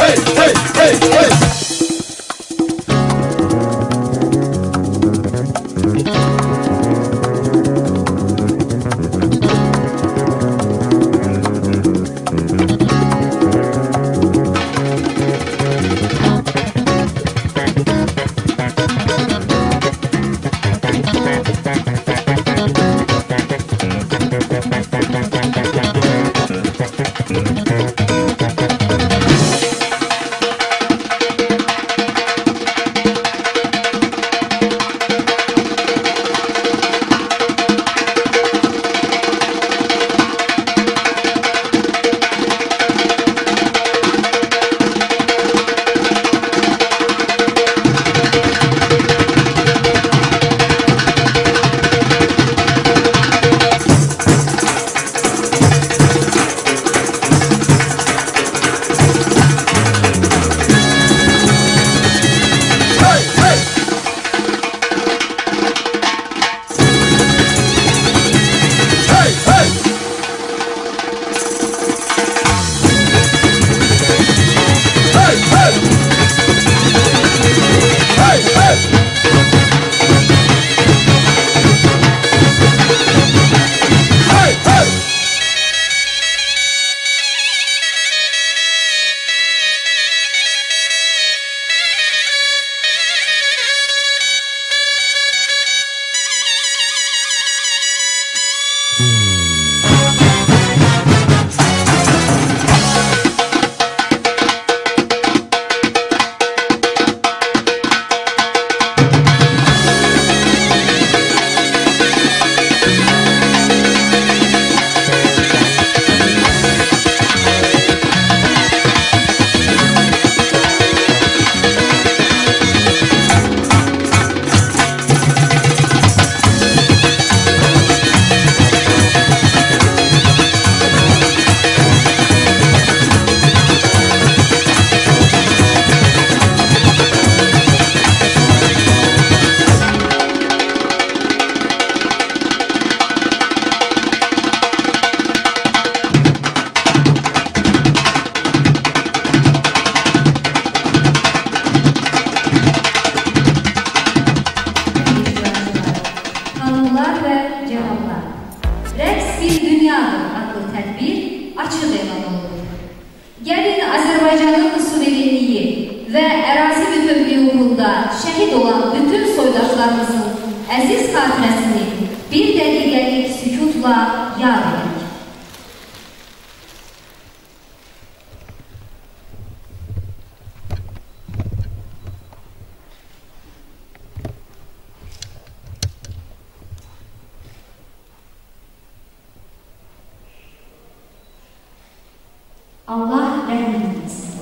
Allah rəhmət etsin.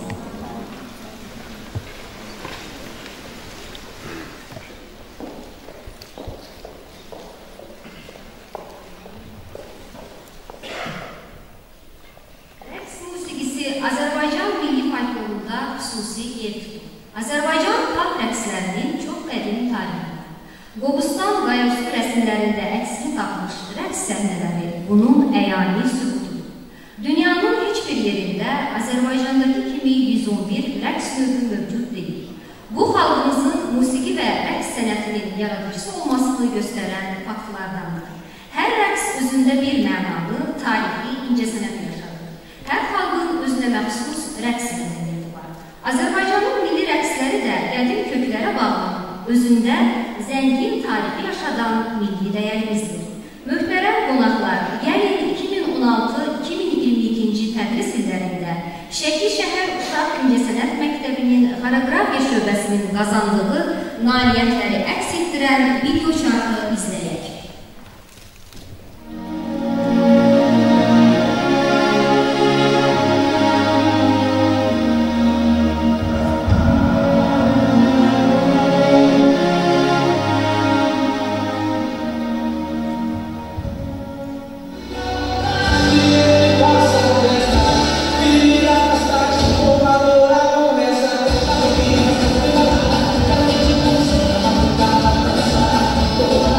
Rəqs musiqisi Azərbaycan milli folklorunda xüsusi yer tutur. Azərbaycan xalq rəqslərinin çox qədim tarihi var. Qobustan qayaüstü rəsmlərində əksini tapmış rəqs səhnələri bunun əyani sübutudur. Dünyanın heç bir yerində Azərbaycandakı kimi 111 rəqs növü mövcud deyil. Bu, xalqımızın musiqi və rəqs sənətinin yaradıcısı olmasını göstərən faktlardandır. Hər rəqs özündə bir mənalı, tarixi, incəsənət yaşadır. Hər xalqın özünə məxsus rəqs mədəniyyəti var. Azərbaycanın milli rəqsləri də qədim köklərə bağlı özündə zəngin tarixi yaşadan milli dəyərimizdir. Möhtərəm qonaqlar, gəlin 2016-2022-ci tədris illərində Şəki şəhər Uşaq İncəsənət Məktəbinin xoreografiya şöbəsinin qazandığı nailiyyətləri əks etdirən video şarkı izləyək. Oh,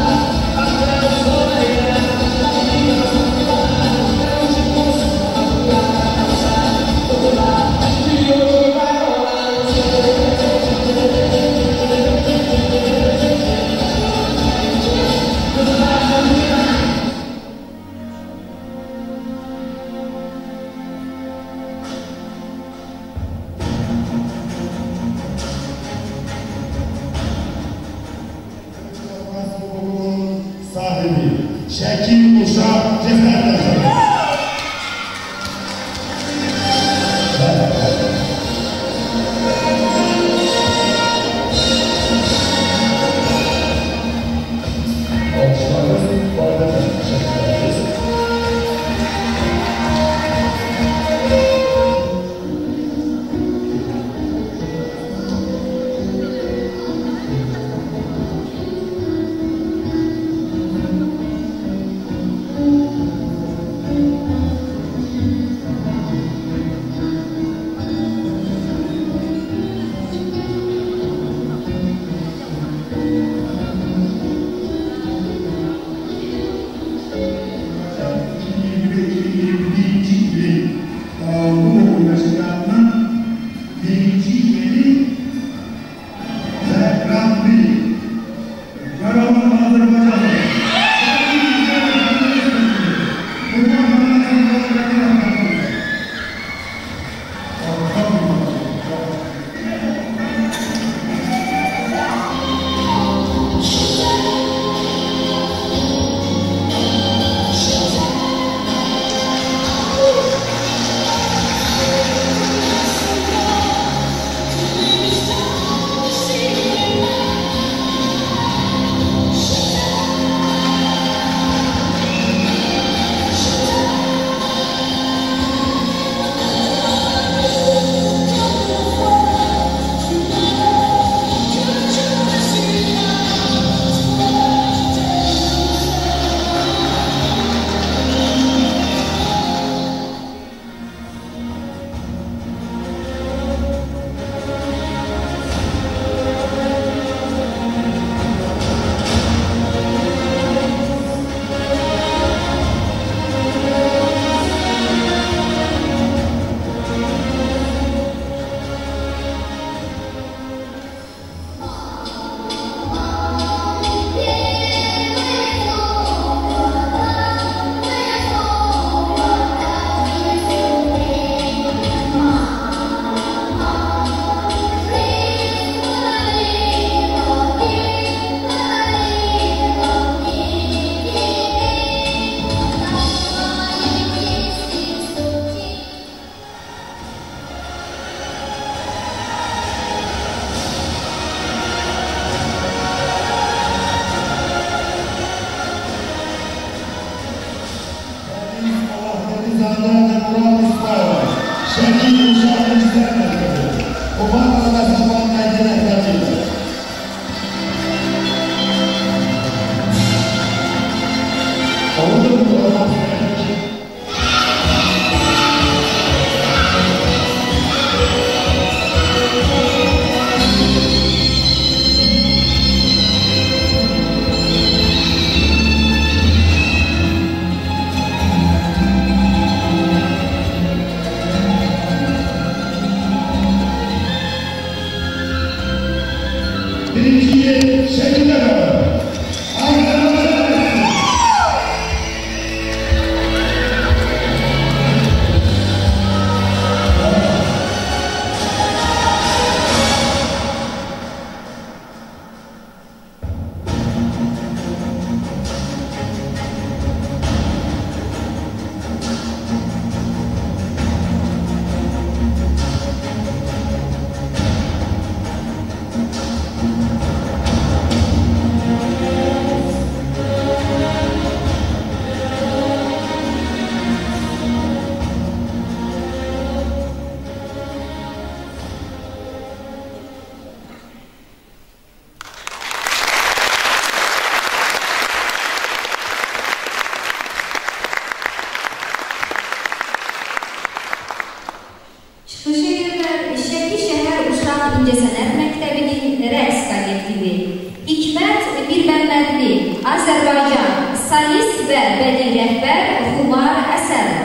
İncəsənət Məktəbinin rəqs kollektivi, Hikmət Birməmmədli, Azərbaycan, solist və bədii rəhbər Xumar Əsərov.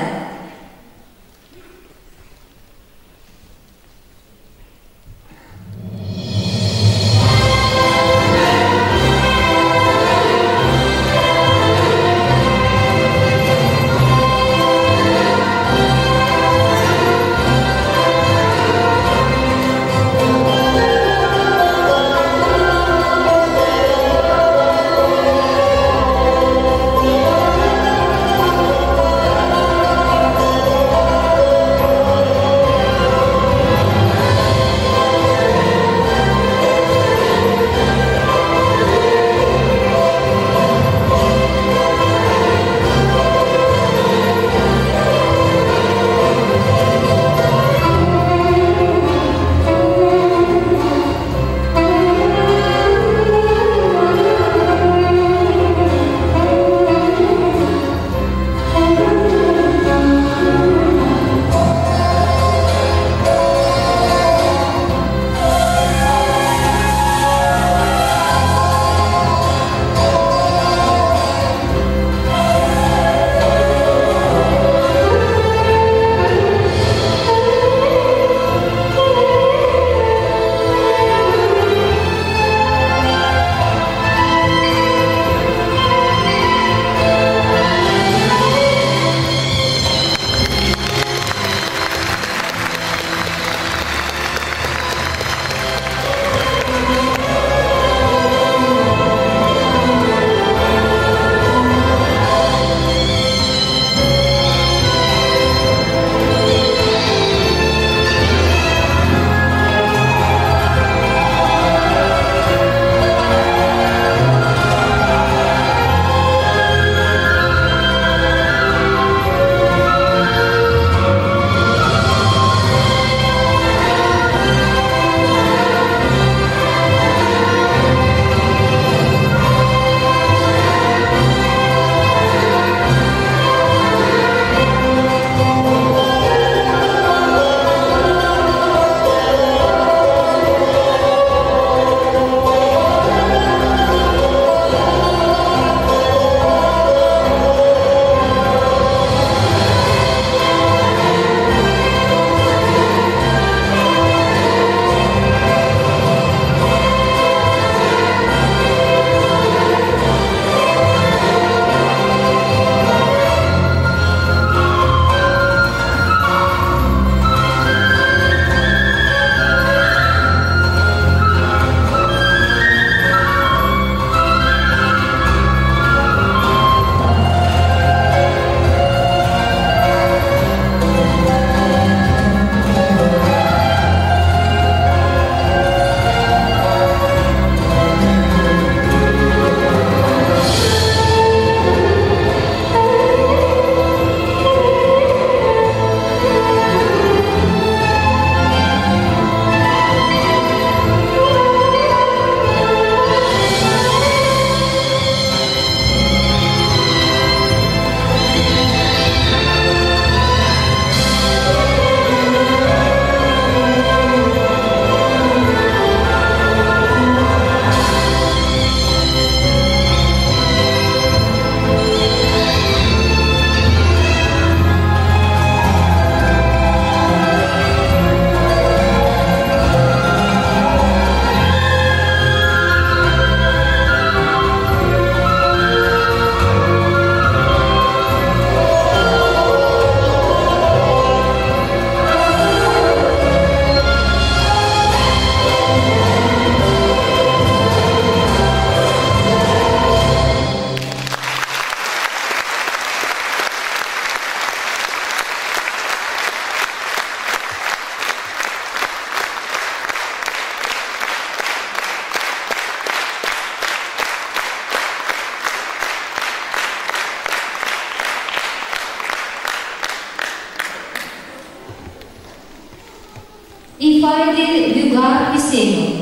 İfade Vügar Hüseyinov.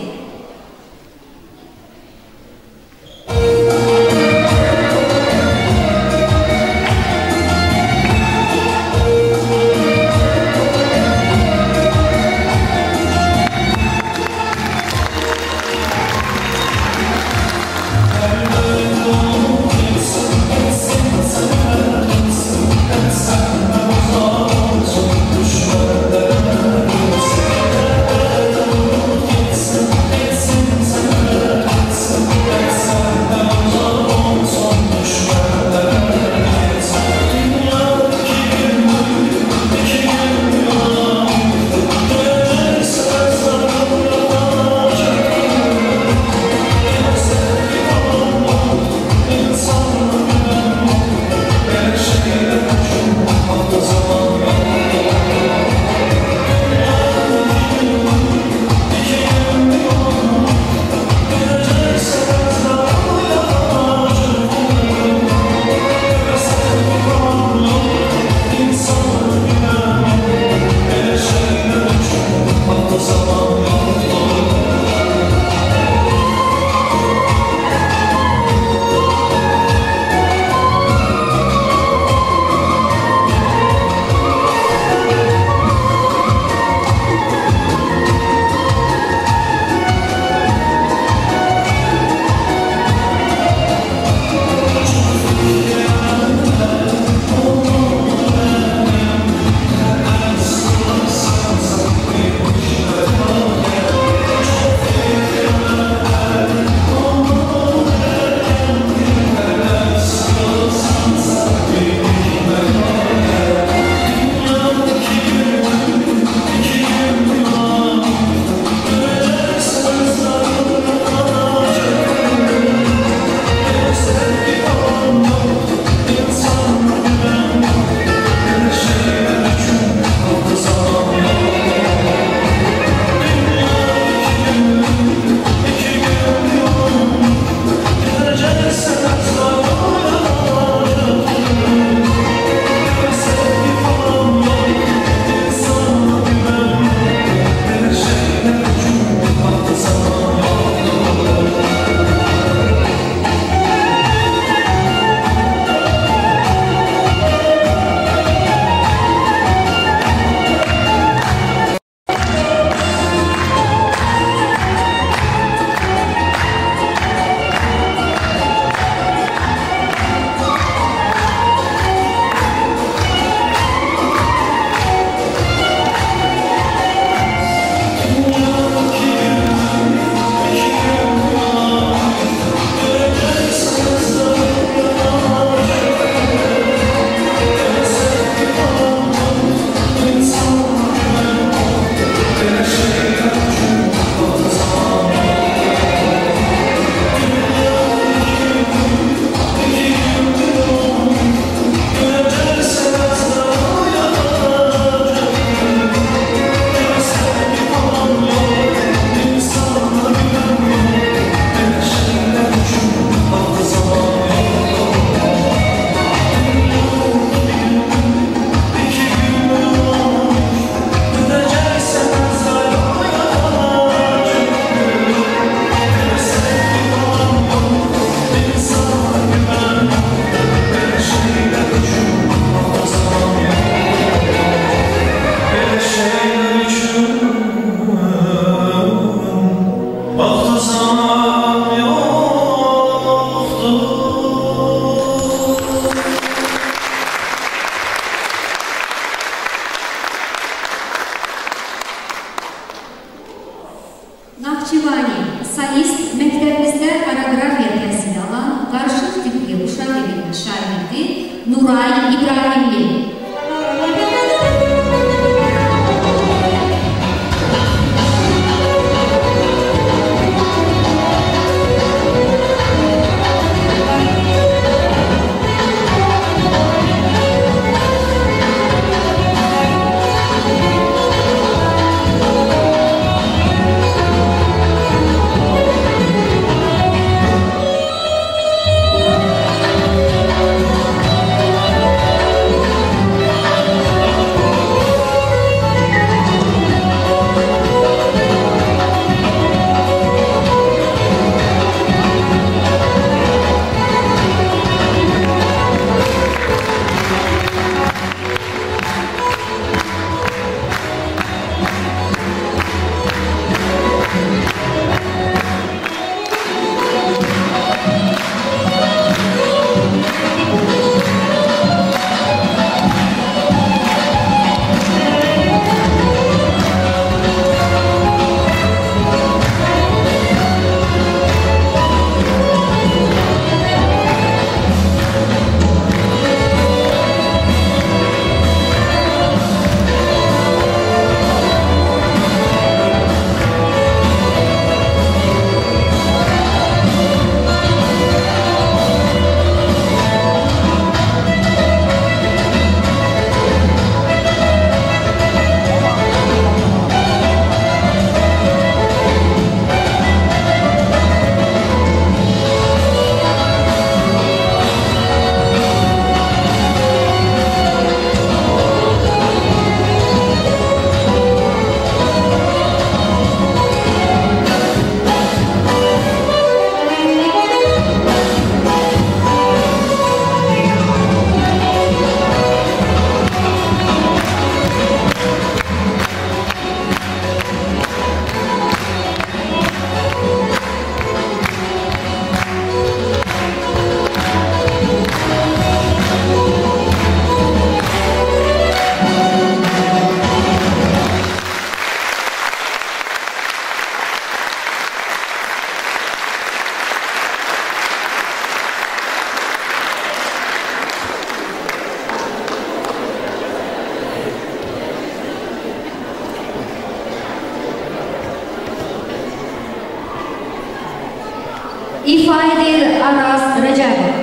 ifa edir Aras Rəcəbov.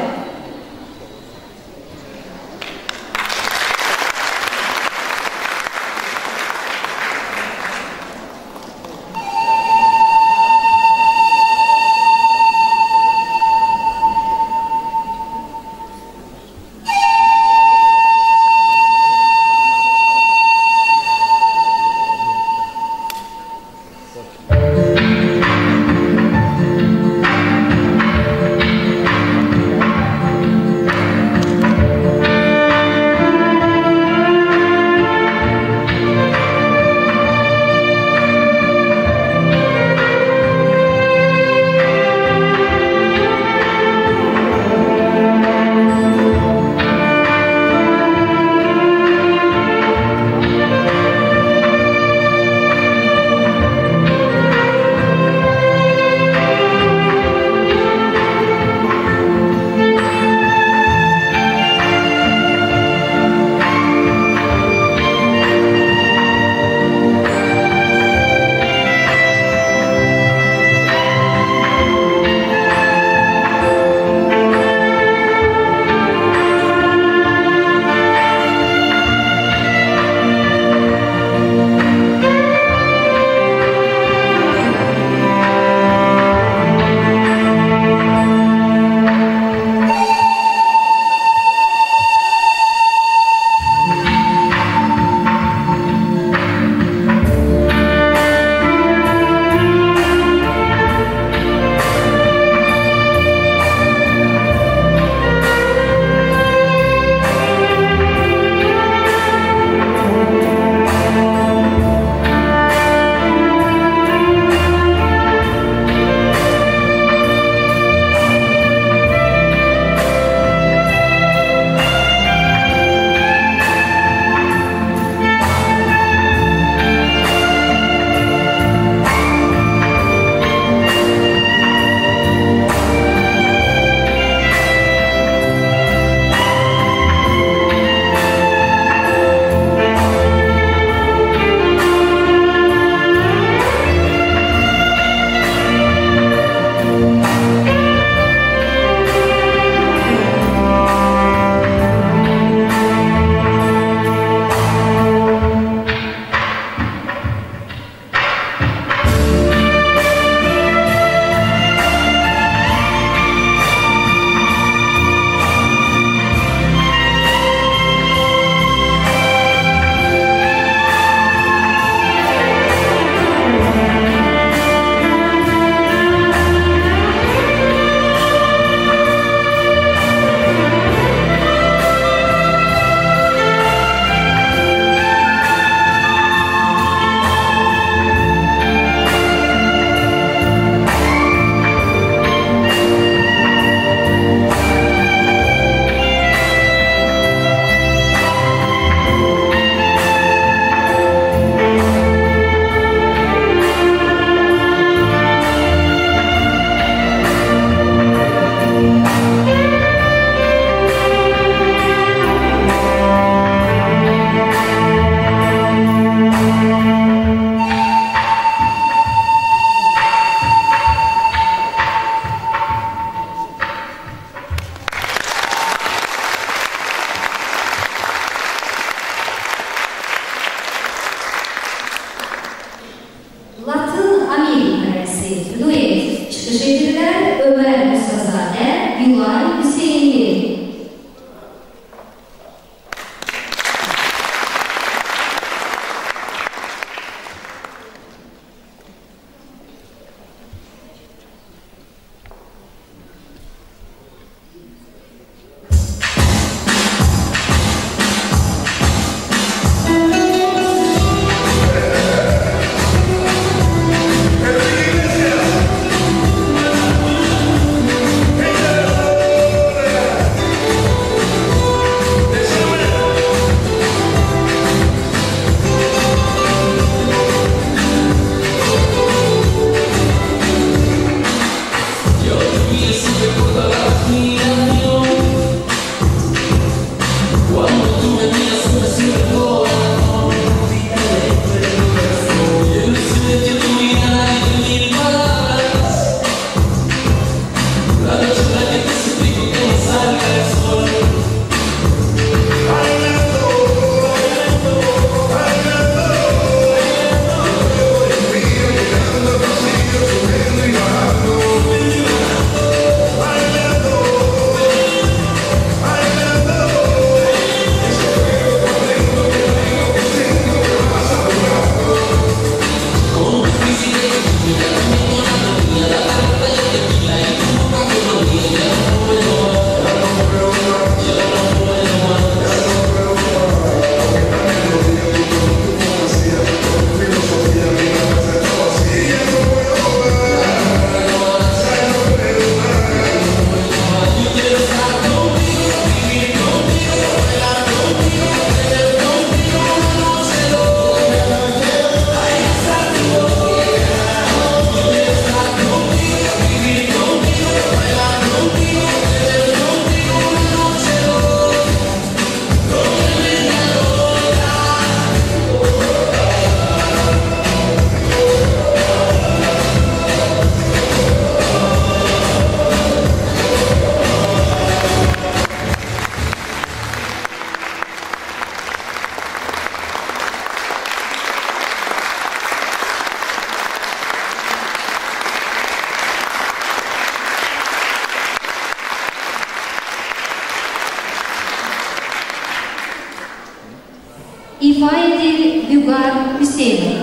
ifa edir Vüqar Hüseynov.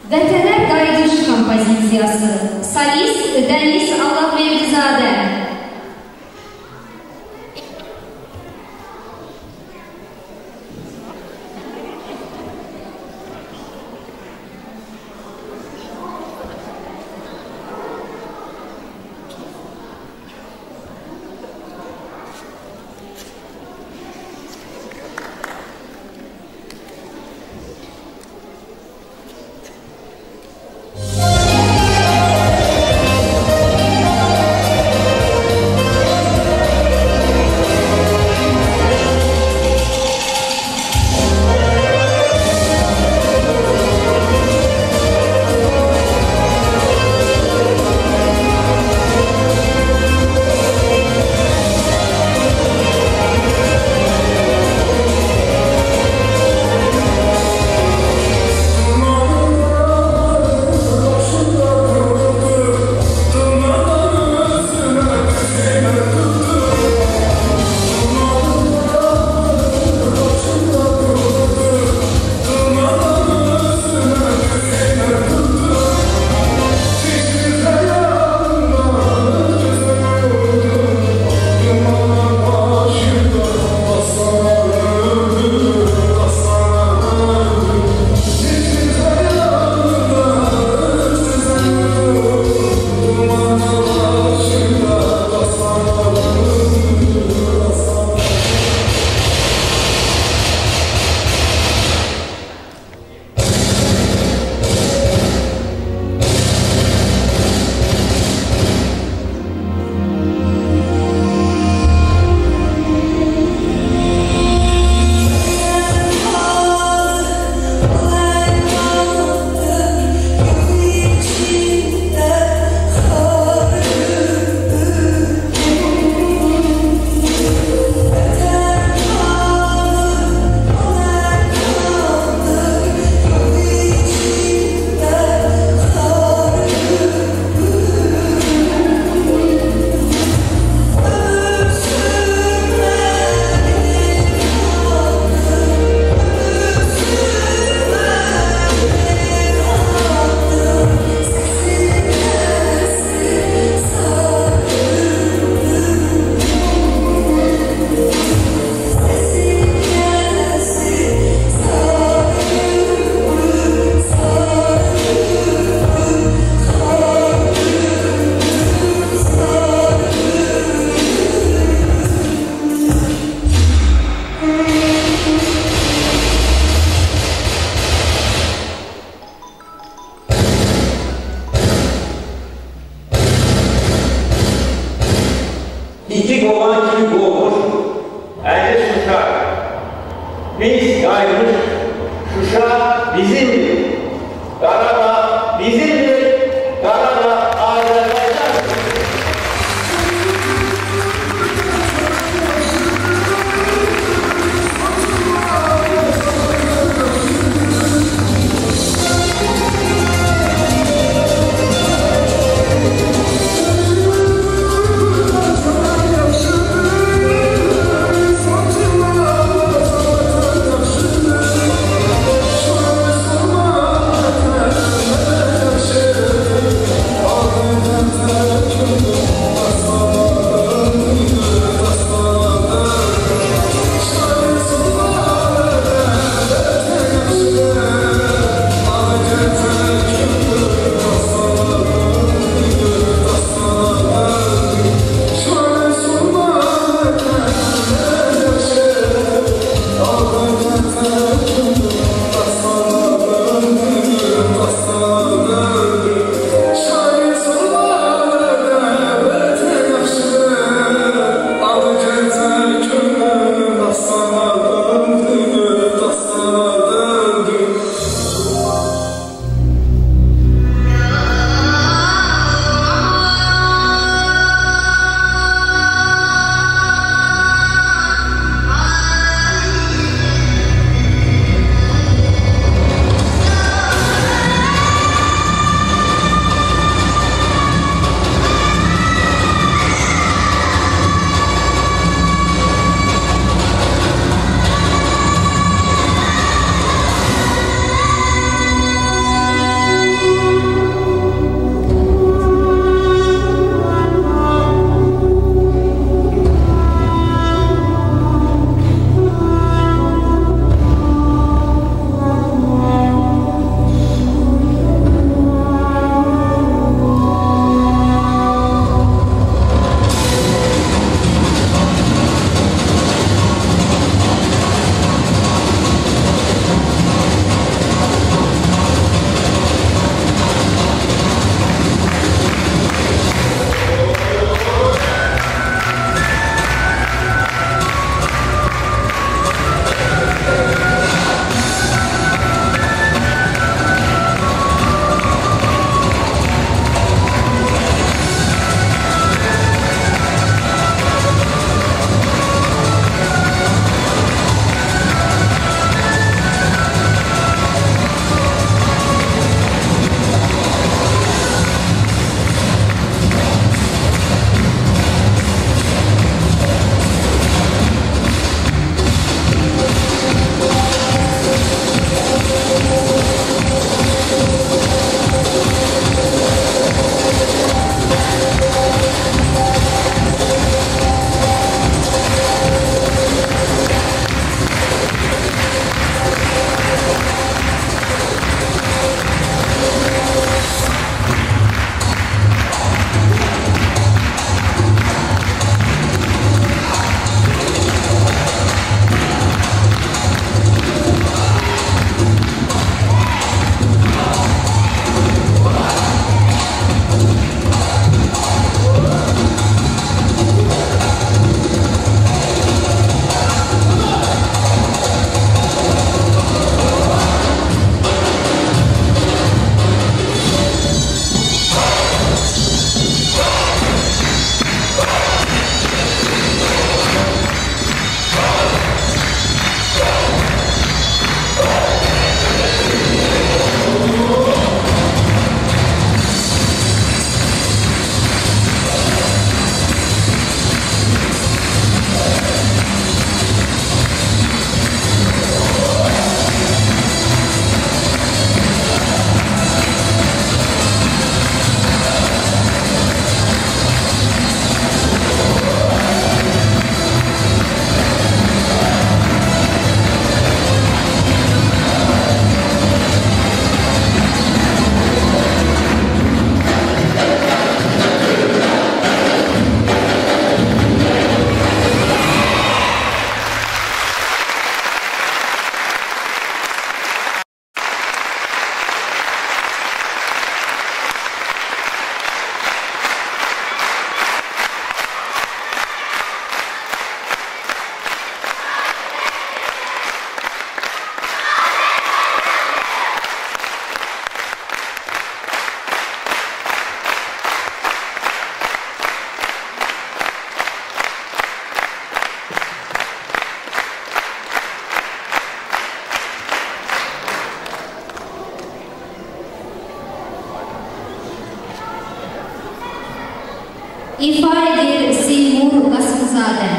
Vətənə qayıdış kompozisiyası. Solist Dəniz Allahverdizadə. İki kovan kimi boğmuş, eli Şuşa. Biz yaymış, Şuşa bizimdir. Karabağ bizimdir. Karabağ Azerbaycan'dır. İfa edir Seymur Qasımzadə.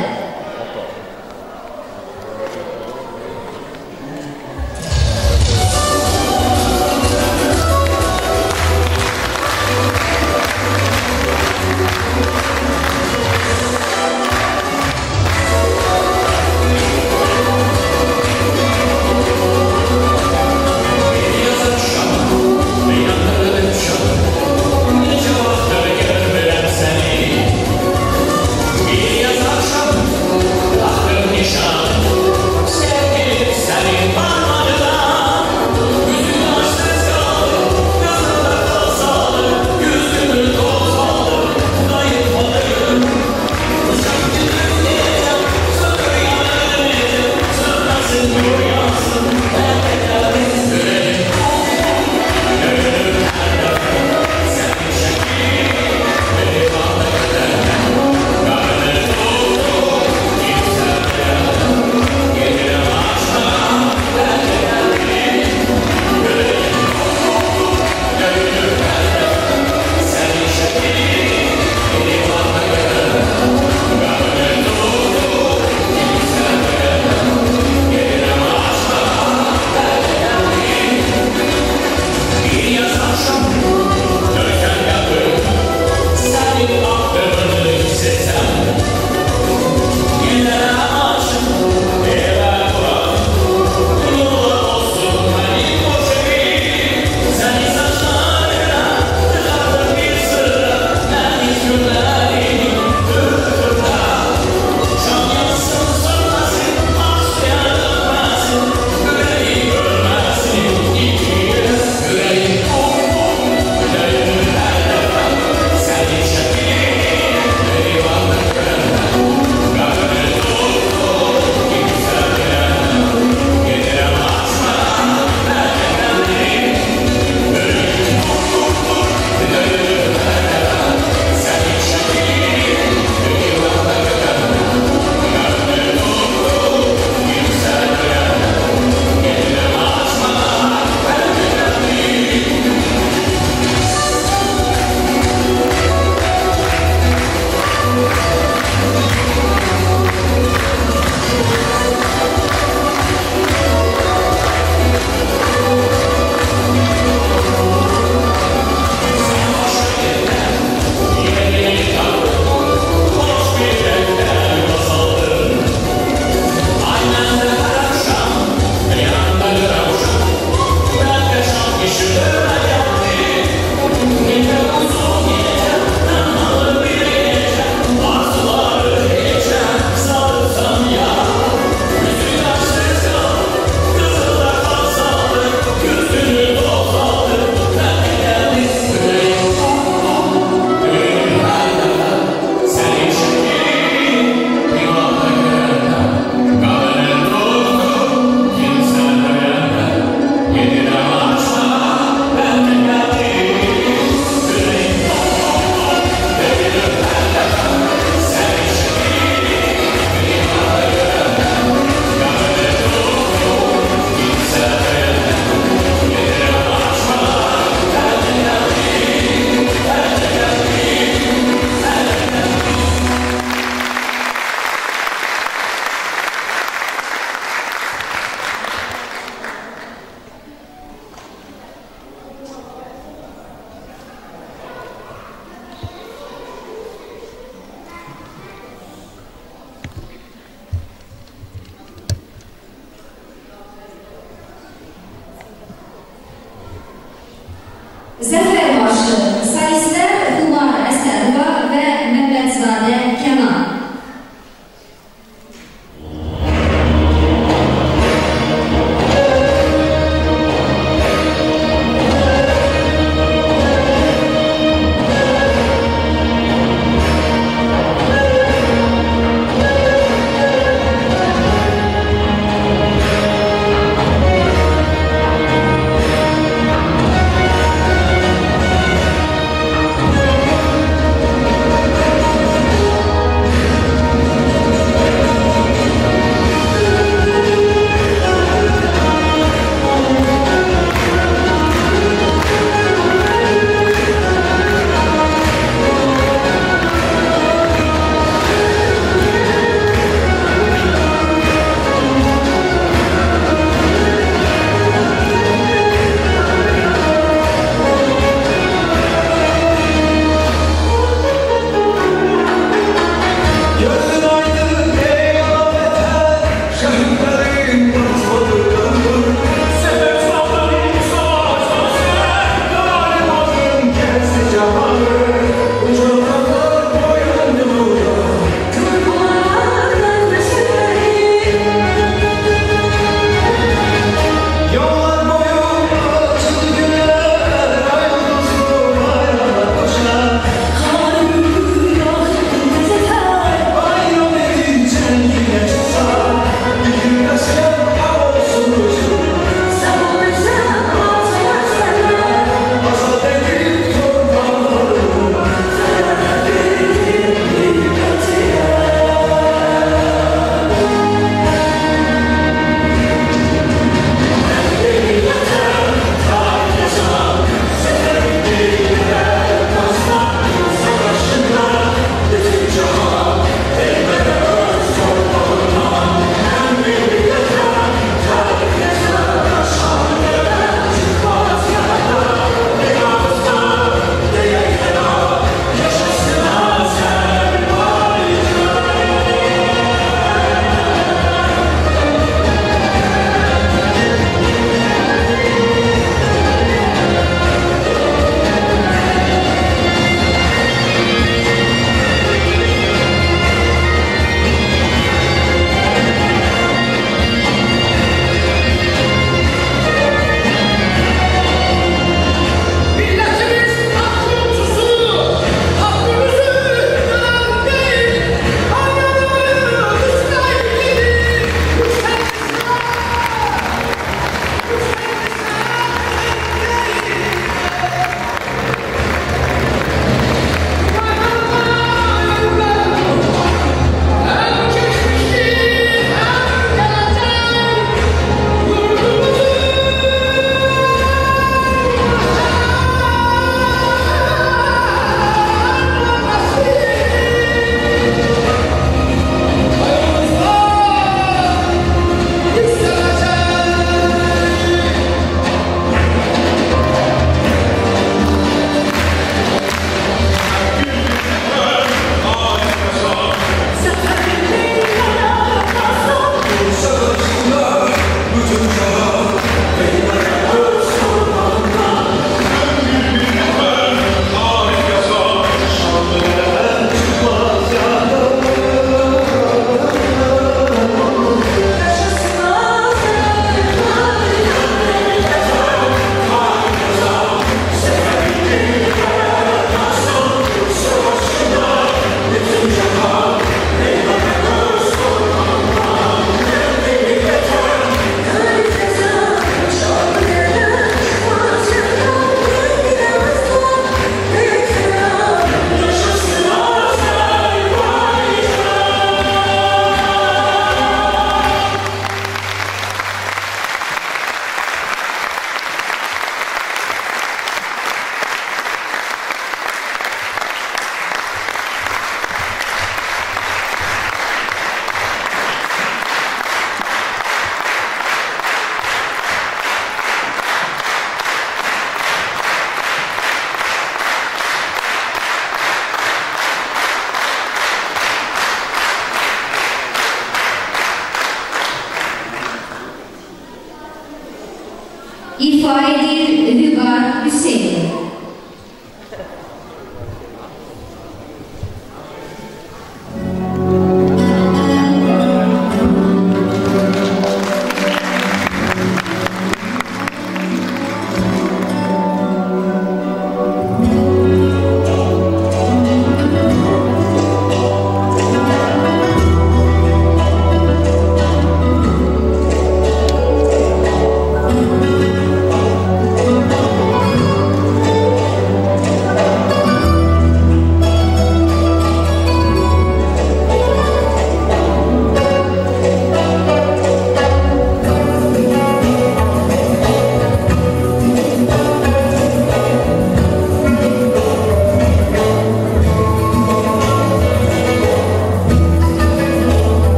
Zəfər marşı, solistlər Xumar Əsədova və Məmmədzadə Kənan.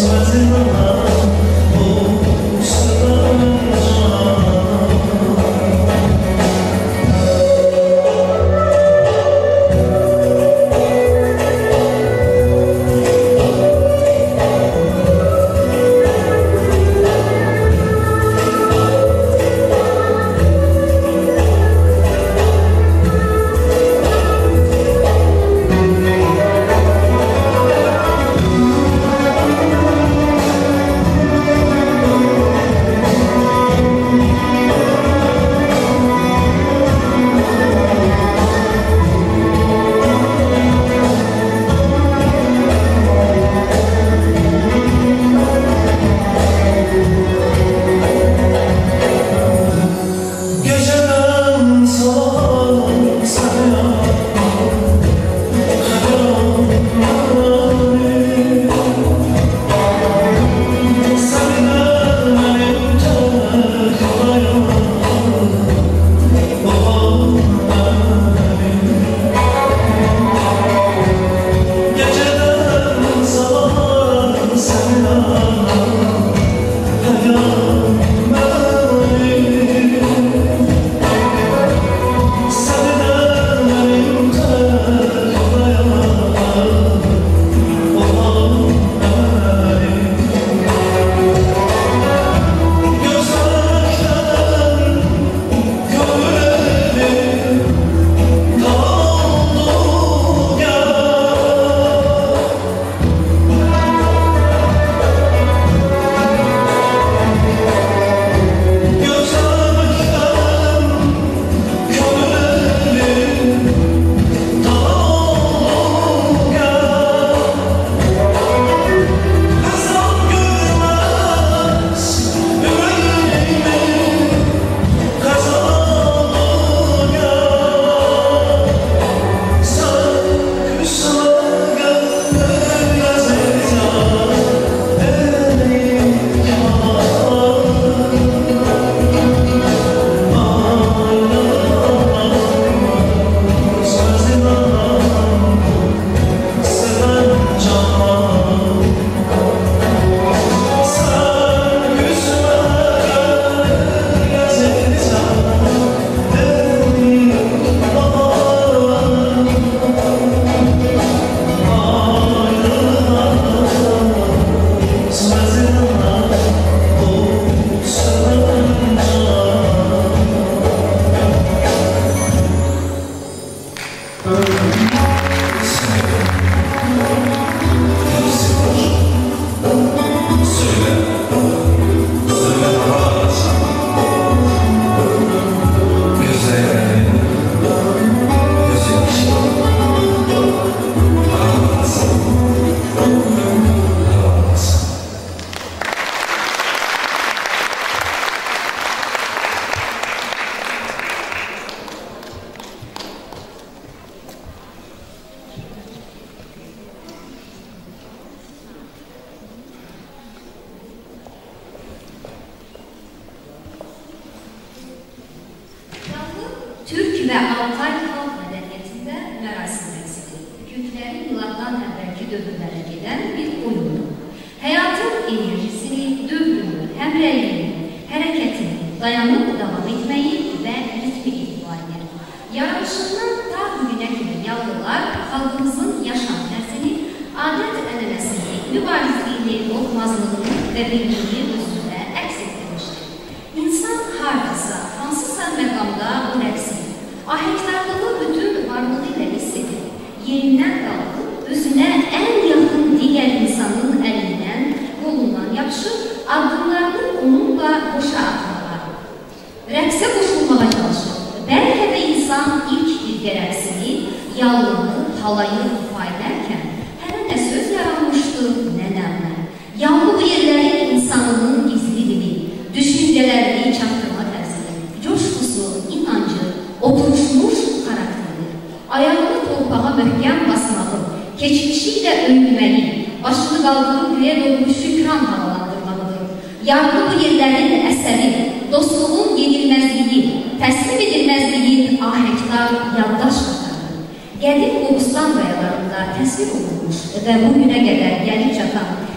və Altay xalq mədəniyyətində mərasim rəqsidir. Köklərin miladdan əvvəlki dövrlərə gedən bir oyundur. Həyatın enerjisini, dövrünü, həmrəyliyini, hərəkətini, dayanıb davam etməyi və ritmi etibardır. Yaranışından ta bugünə kimi yavrular xalqımızın yaşam tərzini, adət-ənənəsini, mübarizliyini, qorxmazlığını və birliyi özündə əks etdirmişdir. İnsan hardasa, hansısa məqamda bu rəqsini, ahəngdarlığı bütün varlığı ilə hiss edir. Yerindən qalxıb, özünə ən yaxın digər insanın əlindən, qolundan yapışıb, addımlarını onunla boşa atmalar. Rəqsə qoşulmağa çalışır. Bəlkə də insan ilk bir rəqsini, yallını, halayı ifa edərkən, hələ nə söz yaranmışdı, nə nəmlə. Yallı bu yerlərin insanının gizli dili, düşüncələrini çatdırma tərzini, coşkusu, inancı, oturuşmuş karakterdir. Ayağını torpağa möhkəm basmağı, keçmişi ilə öyünməyi, başını qaldırıb güyə doğru şükran havalandırmalıdır. Yarlı bu yerlərin əsəri, dostluğun yenilməzliyi, təslim edilməzliyi ahəngdar yaddaş qatardır. Qədim Qobustan qayalarında təsvir olunmuş və bugünə qədər gəlib çatan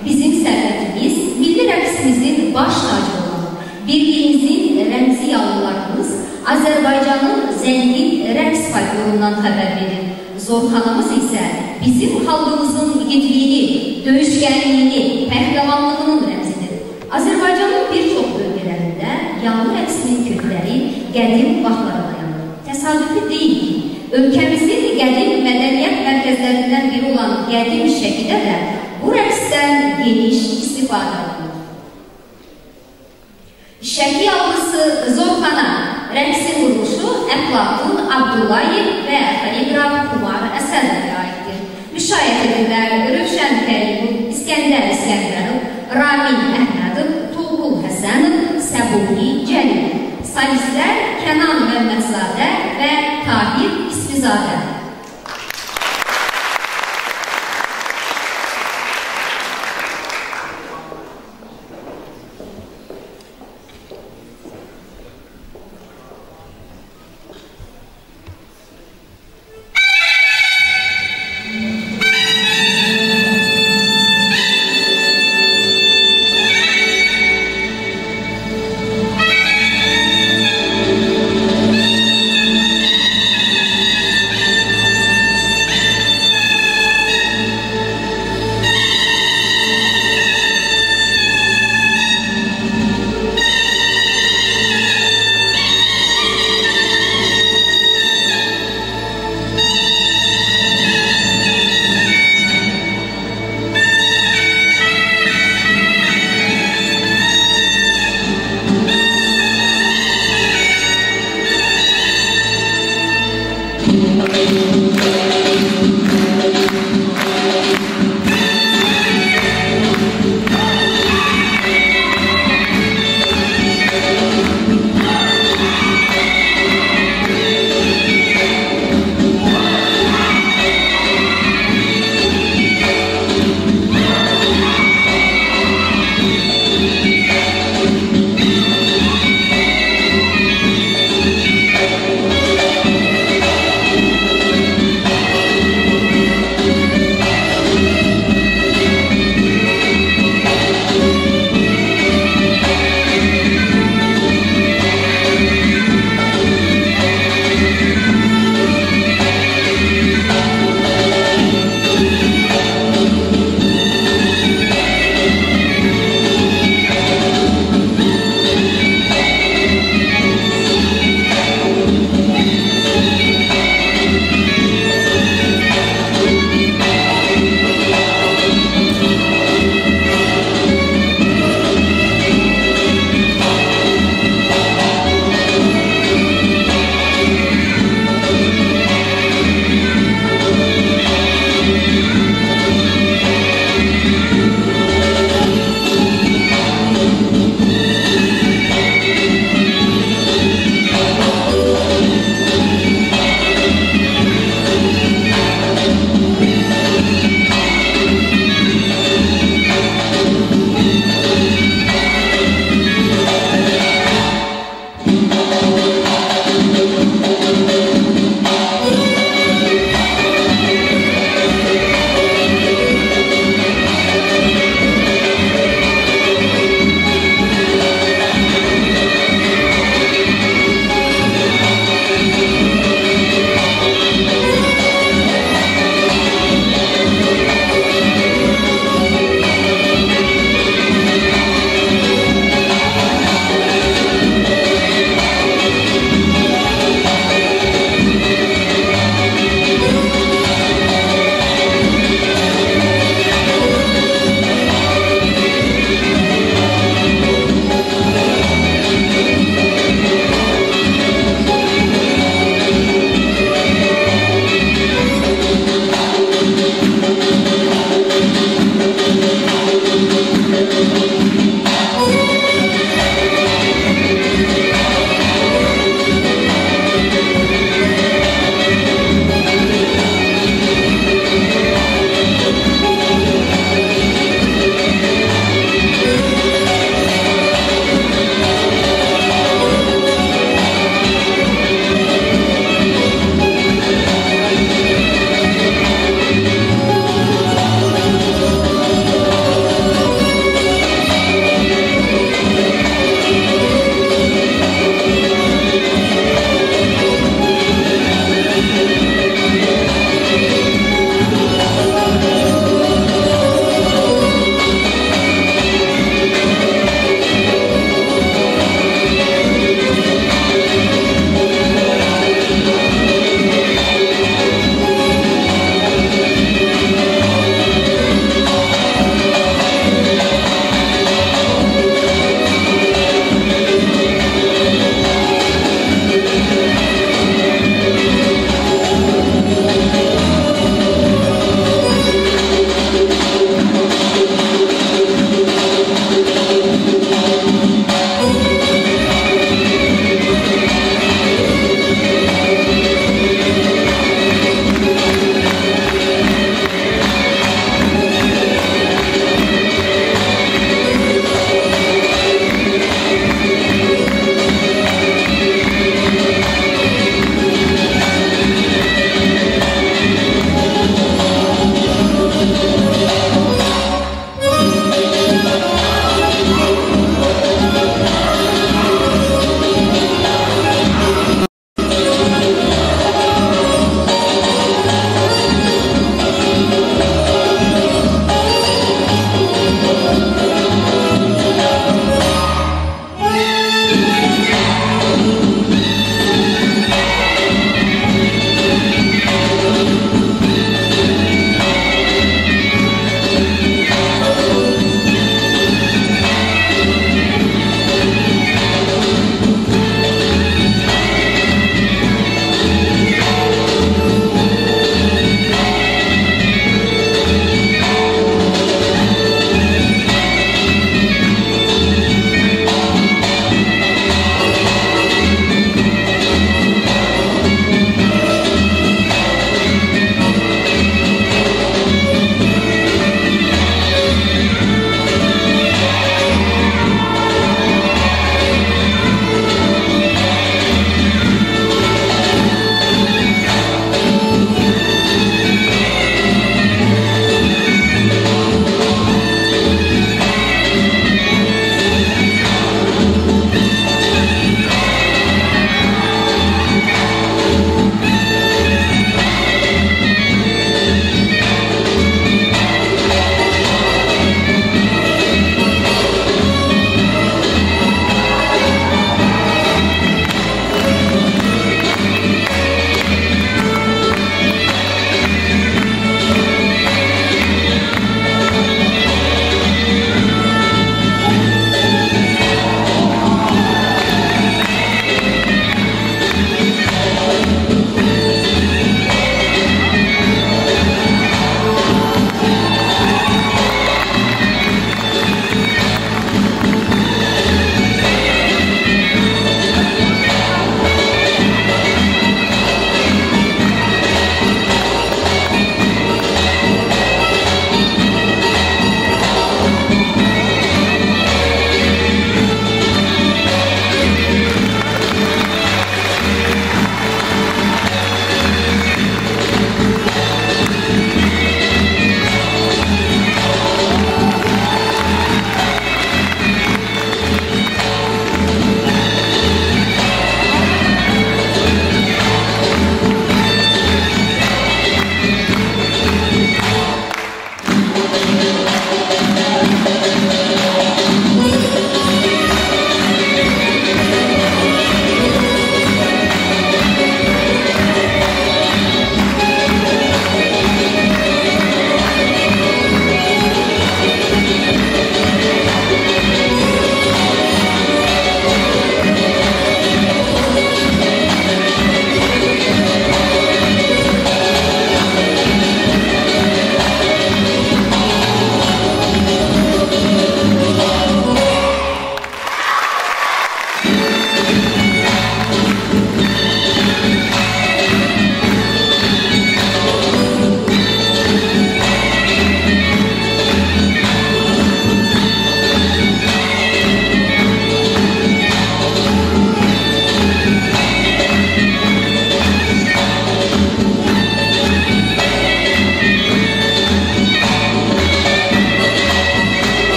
bizim sərvətimiz, milli rəqsimizin baş tacı olan, birliyimizin rəmzi yavrularımız Azərbaycanın zəngin rəqs folklorundan xəbər verir. Zorxanamız isə bizim xalqımızın igidliyini, döyüşkənliyini, pəhləvanlığının rəmzidir. Azərbaycanın bir çox bölgələrində yanlı rəqsinin kökləri qədim vaxtlara dayanır. Təsadüfi deyil ki, ölkəmizin qədim mədəniyyət mərkəzlərindən biri olan qədim Şəkidə də bu rəqsdən geniş istifadə edilir. Şəki yavrusu Zorxana rəqsin quruluşu Əflatun Abdullayev və xoreograf Kumar Əsədov'a aiddir. Müşayiət edirlər Rövşən Kərimov, İskəndər İskəndərov, Ramin Əhmədov, Toğrul Həsənov, Səbuni Cəlil. Solistlər Kənan Məmmədzadə və Tahir İsmizadə.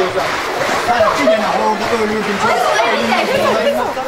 但今年然后这个流行车。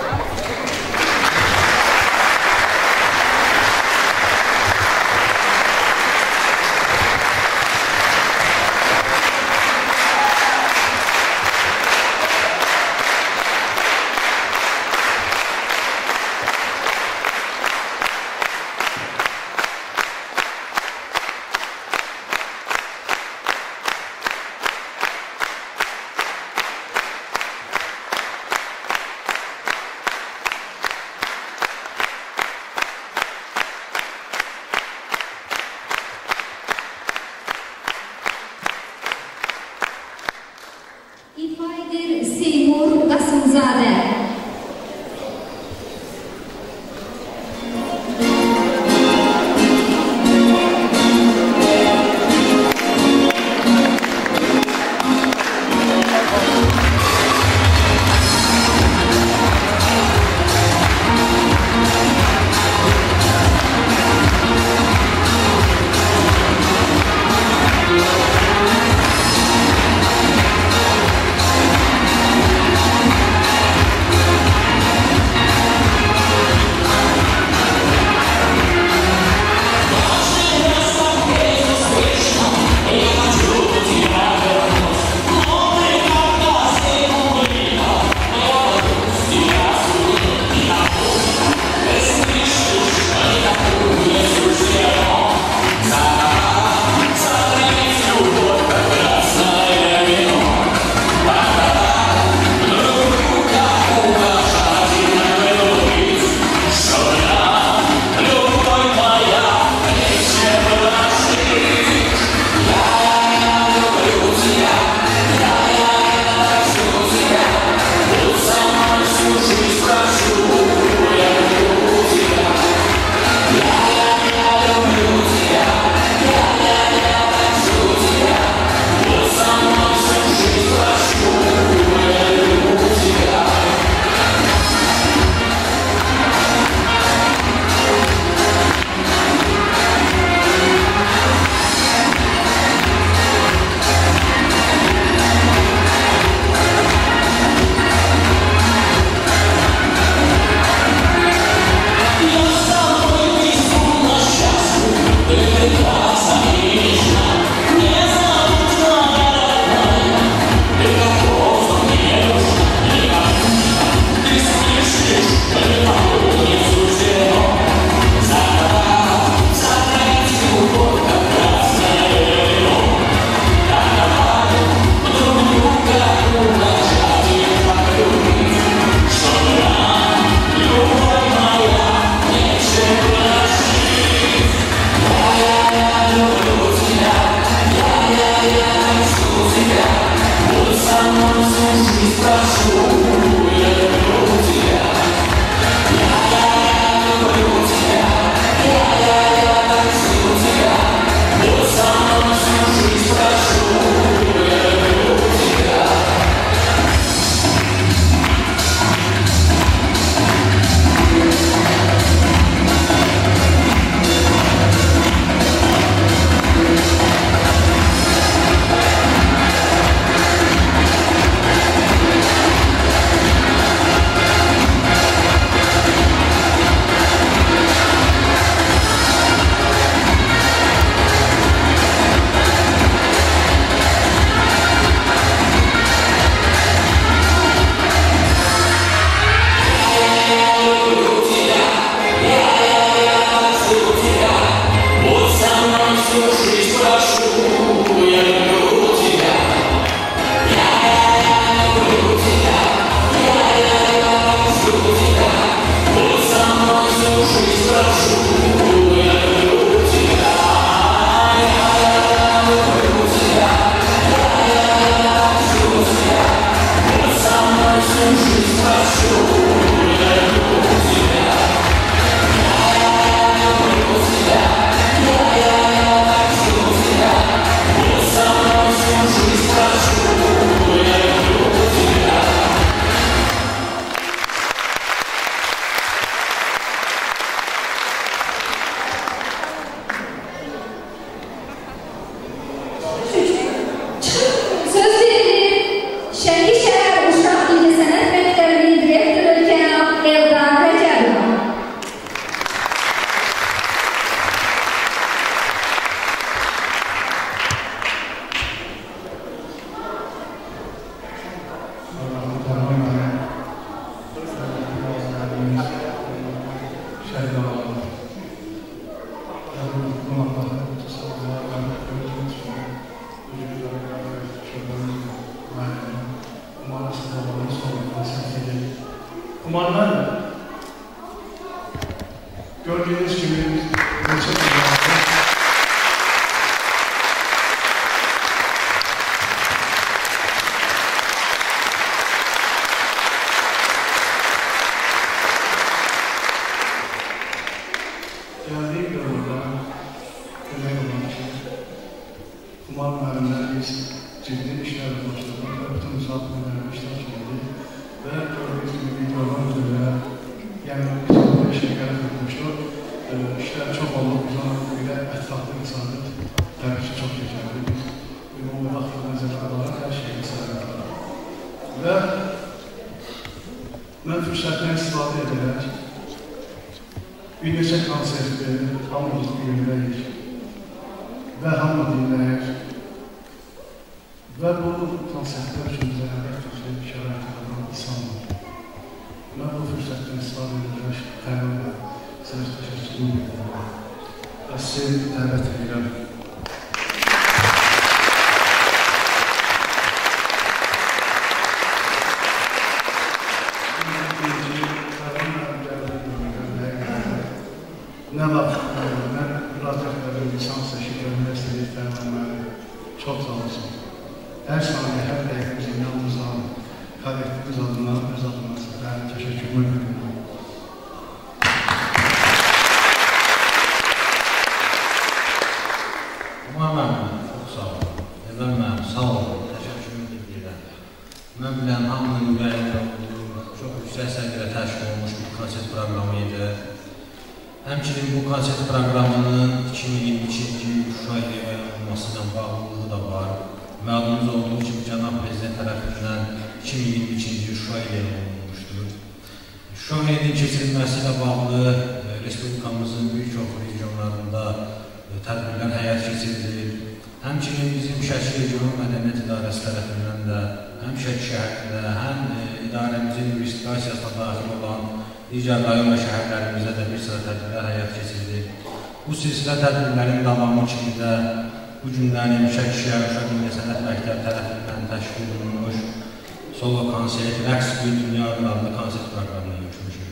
Umar müəllimlərimiz ciddi işlərlə başladılar və bütün müsafilərlə iştirak edik və gördüyünüz kimi videolar üzrə, yəni biz işə qərət etmişdik. İşlər çox olub, biz ona bir də ətraflı insanlıq təbii ki, çox keçərli. Biz ümumi vaxtı nəzərə alaraq hər şeyi səhərə alaraq. Və mən fürsətdən istifadə edərək bir neçə konsertdə hamımız dinləyik və hamı dinləyir və bu konsertlər üçün zəhərlər üçün şərait olan insanlar. Mən bu fürsətdən istifadə edərək təmin sizə təşəkkür edirəm və sizi dəvət edirəm. Nə vaxt mən müraciətlərdə lisans eşitlərində istədiklərimə çox sağ olsun. Hər saniyə, hər dəqiq bizim yanımızdan, kollektivimiz adından, öz adından sizə təşəkkürümü edirəm. Mən bilən hamının ürəyində çox yüksək səviyyədə təşkil olmuş bir konsert proqramı idi. Həmçinin bu konsert proqramının 2022-ci Şuşa ilə olması ilə bağlılığı da var. Məlumuz olduğu kimi Cənab Prezident tərəfindən 2022-ci Şuşa ilə olunmuşdur. Şuşa ilinin keçirilməsi ilə bağlı Respublikamızın bir çox regionlarında tədbirlər həyat keçirilir. Həmçinin bizim Şəki Regional Mədəniyyət İdarəsi tərəfindən də həm Şəki şəhərində, həm idarəmizin investigasiyasına daxil olan digər rayon və şəhərlərimizdə də bir sıra tədbirlər həyat keçirilir. Bu silsilə tədbirlərin davamı kimi də bu günlərin Şəki şəhər Uşaq Milli Sənət Məktəbi tərəfindən təşkil olunmuş solo konsert, rəqs bir dünya adlı konsert proqramına yürüşmüşük.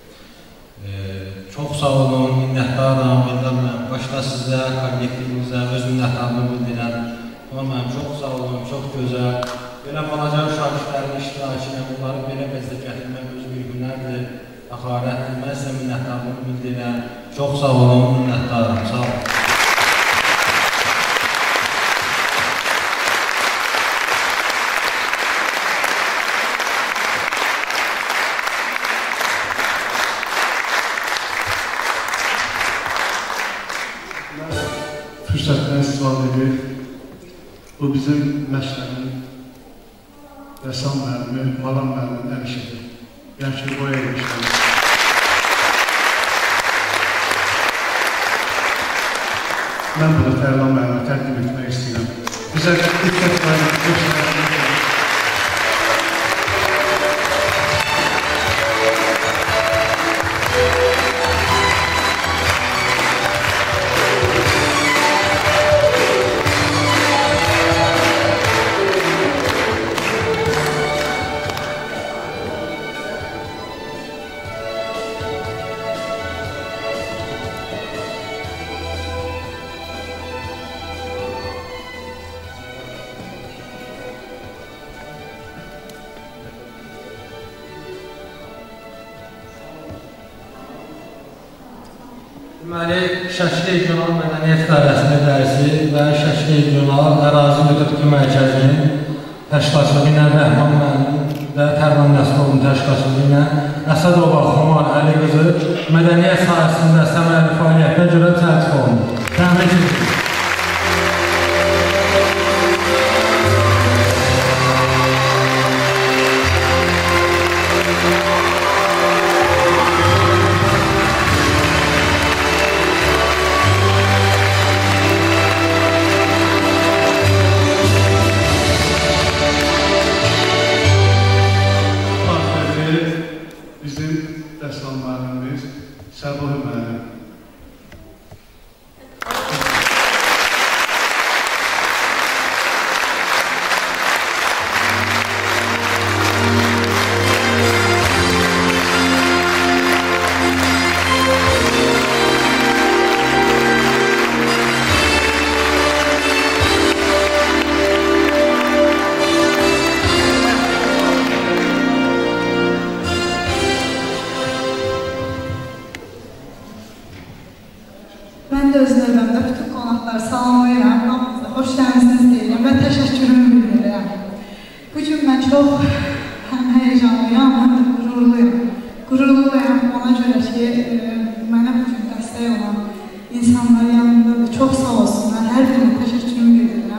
Çox sağ olun, minnətdaram, başda sizə, kollektivimizə, öz minnətdarlığımı bildirəm. Mənim çox sağ olun, çox gözəl. Belə balaca şagirdlərin iştirakı ilə bunları belə bezdə gətirmək özü bir günlərdir, əxarətdir. Mən sizə minnətdarlığımı bildirəm. Çox sağ olun, minnətdaram, sağ olun. Fürsətdən istifadə edir. Bu bizim məşqlərin rəssam müəllimi, Malan müəllimin əl işidir. Yəni boya etmişdir. Mən bunu Tərlan müəllimə təqdim etmək istəyirəm. Bizə diqqətlərini göstərəsiniz. Deməli, Şəki Regional Mədəniyyət İdarəsinin dərsi və Şəki Regional Ərazi Mütəbqi Mərkəzinin təşkilatçılığı ilə Rəhman müəllim və Tərlan Nəsrovun təşkilatçılığı ilə Əsədova Xumar Əli qızı mədəniyyət sahəsində səmərəli fəaliyyətinə görə təltif olunur. Təbrik edirik. Səbuhi müəllim.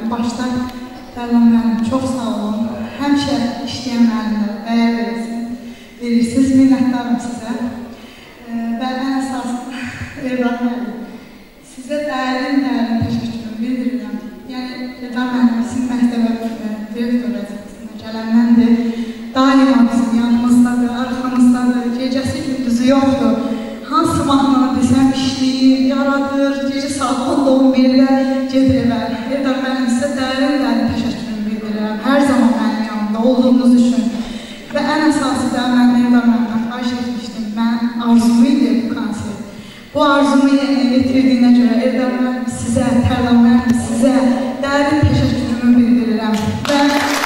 Başda Tərlan müəllim, çox sağ olun. Həmişə işləyən müəllimlər dəyər verirsiniz. Minnətdarım sizə. Və ən əsas Erdan müəllim, sizə dərin təşəkkürümü bildirirəm. Yəni, Erdan müəllim, sizin məktəbə direktor vəzifəsinə gələnləndir. Daima bizim yanımızdadır, arxamızdadır, gecəsi gündüzü yoxdur. Hansı mahnını desəm işləyir, yaradır, gecə saat 10-11-də gedir evə. Erdan müəllim, sizə dərin təşəkkürümü bildirirəm. Hər zaman mənim yanımda olduğunuz üçün. Və ən əsası da mən Erdan müəllimdən xahiş etmişdim. Mən arzumu idi bu konsert. Bu arzumu yerinə getirdiyinə görə Erdan müəllim sizə, Tərlan müəllim sizə dərin təşəkkürümü bildirirəm. Və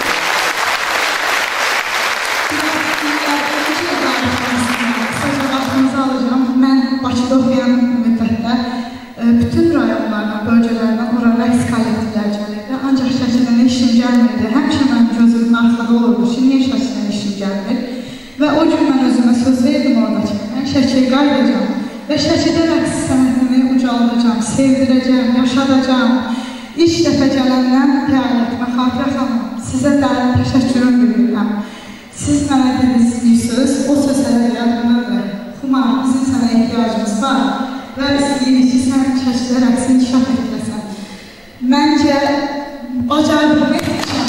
Bakıda oxuyan müddətdə bütün rayonlardan, bölgələrdən ora rəqs kollektivlər gəlirdi. Ancaq Şəkidən işim gəlmirdi. Həmişə mən gözümün arxada olurdu. Şimdi niyə Şəkidən işim gəlmir? Və o gün mən özümə söz verdim orada ki, mən Şəkiyə qayıdacağam və Şəkidə rəqs sənətini ucaldacağam, sevdirəcəm, yaşadacağım. İlk dəfə gələndən fəaliyyətimə Xatirə xanım, sizə dərin təşəkkürüm bildirirəm. Siz mənə dediniz söz, o söz hələ yadımdadır. Xumar, bizim sənə ehtiyacımız var və istəyirik ki, sən Şəkidə rəqsi inkişaf etdirəsən. Məncə, bacardığımı etmişəm.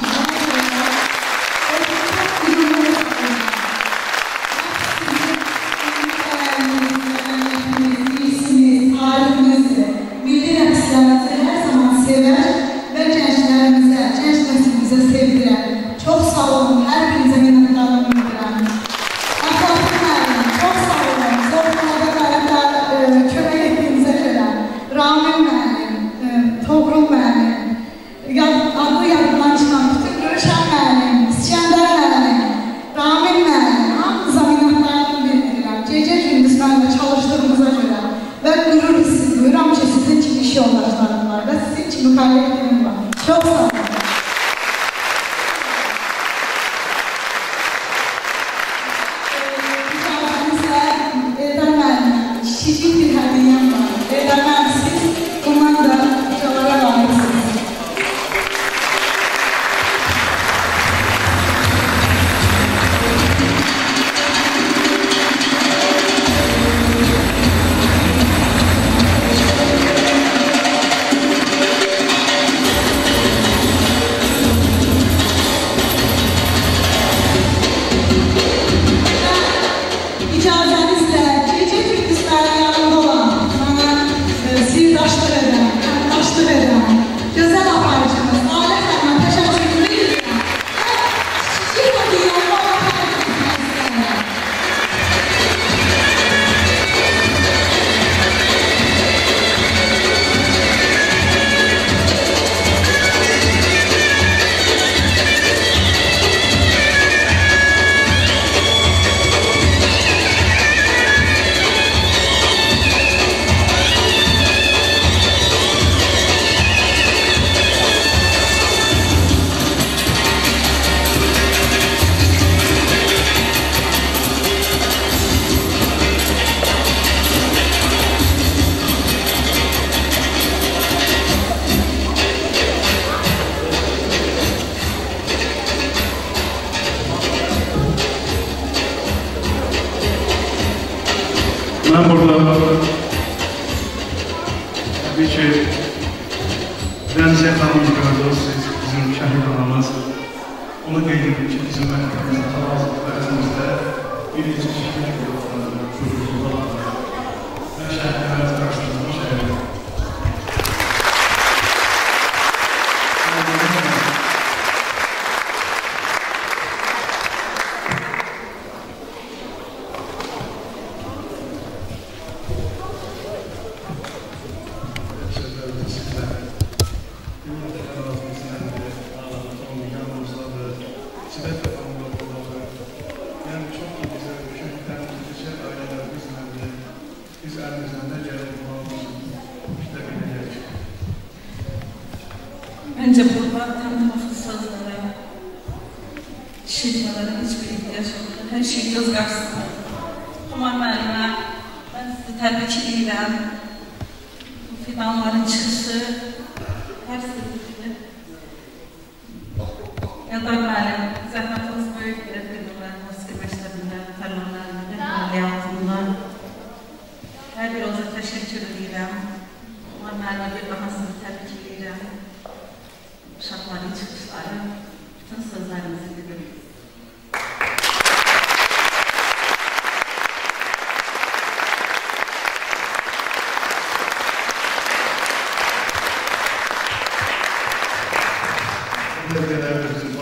Milli rəqslərimizi hər zaman sevər və gənclərimizə, gənc nəslimizə sevdirəm. Çox sağ olun, hər birinizə minnətdarlığımı bildirəm. Əxlaqlı müəllim, çox sağ olun, soğuqlarda kömək etdiyinizə görə. Ramin müəllim, Toğrul müəllim, adı yadından çıxan bütün Rövşən müəllim, İskəndər müəllim, Ramin müəllim, hamınıza minnətdarlığımı bildirirəm. Gecə gündüz mənimlə çalışdığımıza görə və qürur hissi duyuram ki, sizin kimi iş yoldaşlarım var və sizin kimi kollektivim var. Çox sağ olun. Şirin bir hədiyəm var. Erdan müəllim, siz bundan da ucalara layiqsiniz. İcazənizlə gecə gündüz mənim yanımda olan mənə sirdaşlıq edən, həmdaşlıq edən gözəl aparıcımız Nalə xanıma təşəkkür edirəm. Və kiçik hədiyyəmə olan Ben burada tabii ki Remziye Hanım gördünüz, bizim şehir anamız. Onu qeyd edim ki, bizim məktəbimizdə hal-hazırda birinci şəkil quruluşunda var. Və şəhərlərimiz qarşılığında şəhər. Bence burada tanıtmaklı sözlere, şirkələrin hiçbir ihtiyaç yoxdur. Hər şey göz qarşısında. Xumar müəllimə, mən sizi təbrik edirəm. Bu finalların çıxışı hər sözlükdə Eldar müəllim, zəhmətiniz böyük Bildirlər Musiqi Məktəbində təlimlərində, əməliyyatında. Hər bir oza təşəkkür edirəm. Müəllimə bir daha sizi təbrik edirəm. Şahmani çıxışları, bütün sözlərinizi bilirim. Thank you.